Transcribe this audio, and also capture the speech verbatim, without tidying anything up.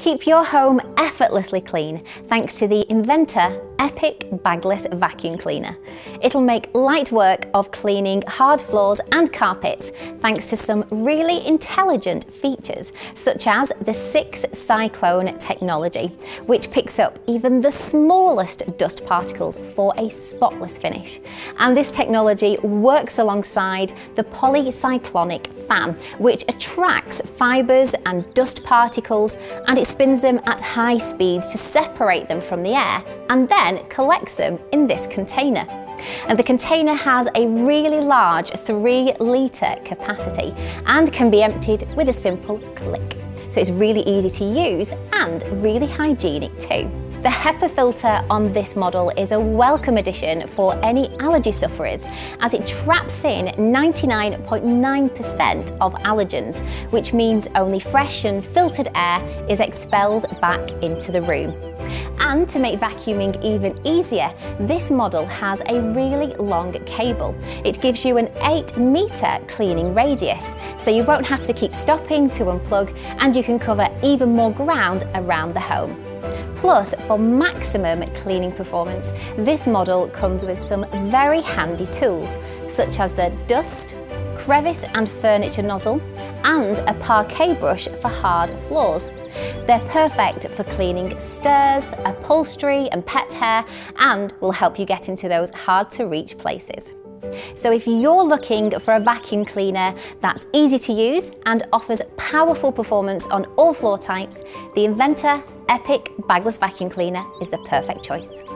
Keep your home effortlessly clean thanks to the Inventor EPIC Bagless Vacuum Cleaner. It'll make light work of cleaning hard floors and carpets thanks to some really intelligent features, such as the six cyclone technology, which picks up even the smallest dust particles for a spotless finish. And this technology works alongside the Multi-Cyclonic fan, which attracts fibres and dust particles, and it spins them at high speeds to separate them from the air and then collects them in this container. And the container has a really large three litre capacity and can be emptied with a simple click. So it's really easy to use and really hygienic too. The HEPA filter on this model is a welcome addition for any allergy sufferers, as it traps in ninety-nine point nine percent of allergens, which means only fresh and filtered air is expelled back into the room. And to make vacuuming even easier, this model has a really long cable. It gives you an eight metre cleaning radius, so you won't have to keep stopping to unplug, and you can cover even more ground around the home. Plus, for maximum cleaning performance, this model comes with some very handy tools, such as the dust, crevice and furniture nozzle, and a parquet brush for hard floors. They're perfect for cleaning stairs, upholstery and pet hair, and will help you get into those hard to reach places. So if you're looking for a vacuum cleaner that's easy to use and offers powerful performance on all floor types, the Inventor EPIC Bagless Vacuum Cleaner is the perfect choice.